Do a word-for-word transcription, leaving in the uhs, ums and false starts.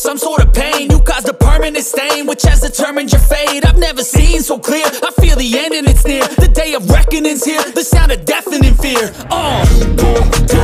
some sort of pain. You caused a permanent stain, which has determined your fate. I've never seen so clear, I feel the end and it's near. The day of reckoning's here, the sound of deafening fear. Uh